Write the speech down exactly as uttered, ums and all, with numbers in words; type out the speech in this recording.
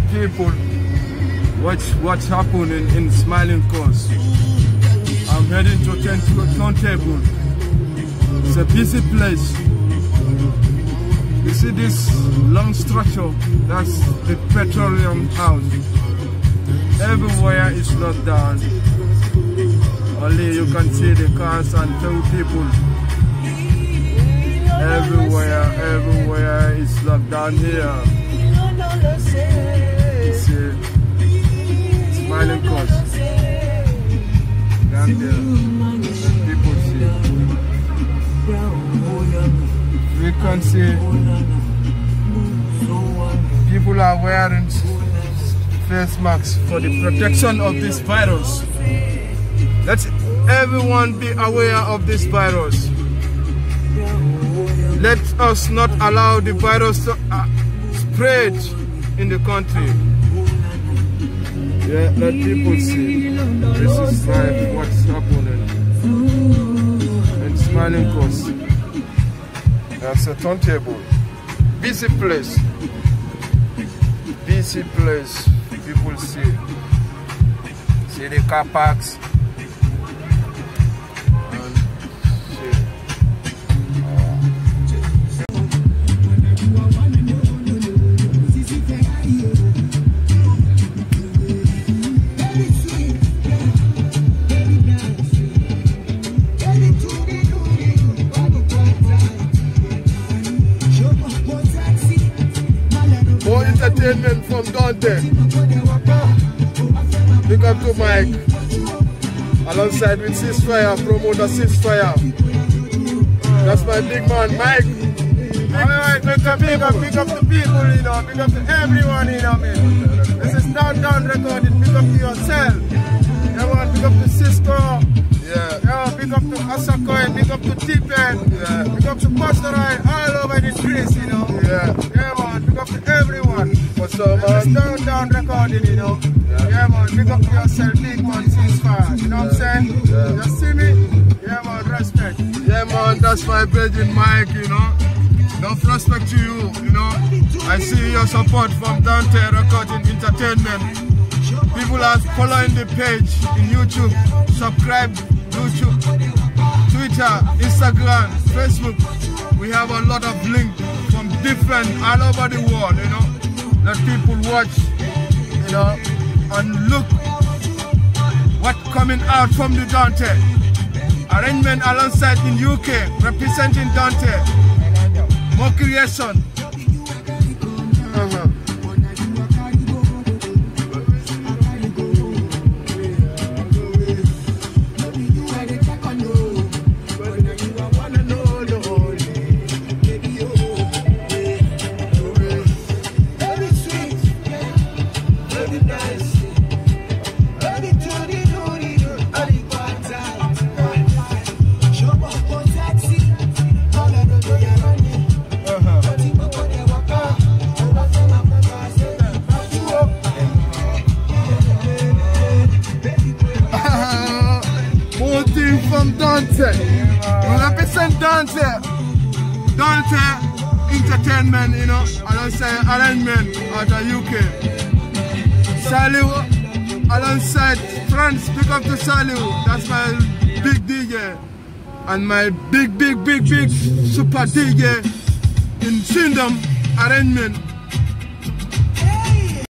people, watch what's happening in Smiling Coast. I'm heading to Turntable. It's a busy place. You see this long structure? That's the petroleum house. Everywhere is locked down. Only you can see the cars and two people. Everywhere, everywhere is locked down here. You see, Smiling Coast. Down there, people see. We can see people are wearing face masks for the protection of this virus. Let everyone be aware of this virus. Let us not allow the virus to uh, spread in the country. Yeah, let people see. This is like what's happening in Smiling Coast. That's a turntable. Busy place. Busy place. People see. See the car parks. Entertainment from Dante. Big up to Mike. Alongside with Ceasefire, promoter Ceasefire. That's my big man, Mike. Alright, big up, big up, big up to people, you know, big up to everyone, you know, man. This is Downtown Recording, big up to yourself. Everyone, big up to Cisco. Yeah. Yeah, big up to Asakoi, big up to T-Pen. Yeah. Big up to Pastorai, all over the trees, you know. Yeah. Yeah, man, big up to everyone. What's up, man? This is Downtown Recording, you know. Yeah, yeah man, big up to yourself, big man, Ceasefire. You know what I'm saying? Yeah. You see me? Yeah, man, respect. Yeah, man, that's my brother Mike, you know. Enough respect to you, you know. I see your support from Dante Recording Entertainment. People are following the page in YouTube. Subscribe YouTube, Twitter, Instagram, Facebook. We have a lot of links from different all over the world, you know. Let people watch, you know, and look what's coming out from the Dante. Arrangement alongside in U K, representing Dante. More creation. Uh-huh. From Dante, we represent Dante, Dante Entertainment, you know, alongside Arrangement out of U K. Saliu, alongside France, pick up to Saliu, that's my big D J, and my big, big, big, big super D J in Syndom Arrangement.